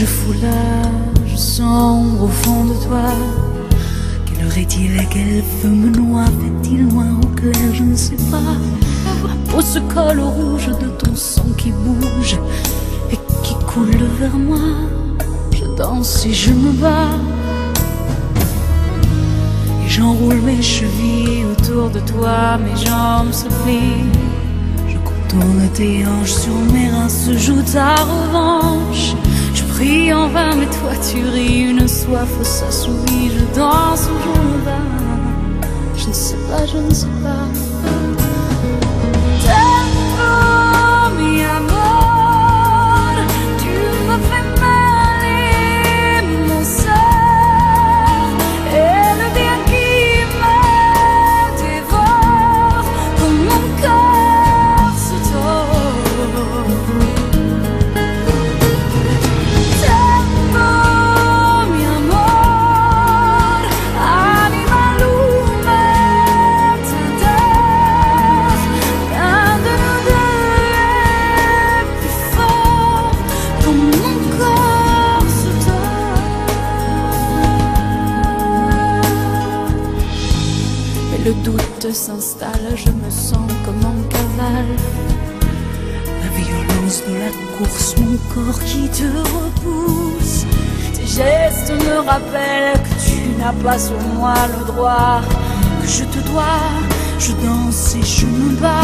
je foulage sombre au fond de toi. Quelle heure est-il et quel feu me noie? Fait-il noir ou clair? Je ne sais pas. Ma peau se colle au rouge de ton sang qui bouge et qui coule vers moi. Je danse et je me bats et j'enroule mes chevilles autour de toi. Mes jambes se plient, je contourne tes hanches, sur mes reins se joue ta revanche. Je prie en vain mais toi tu ris, une soif s'assouvit. Je danse ou je me bats, je ne sais pas, je ne sais pas. Le doute s'installe, je me sens comme en cavale. La violence de la course, mon corps qui te repousse. Tes gestes me rappellent que tu n'as pas sur moi le droit que je te dois. Je danse et je me bats.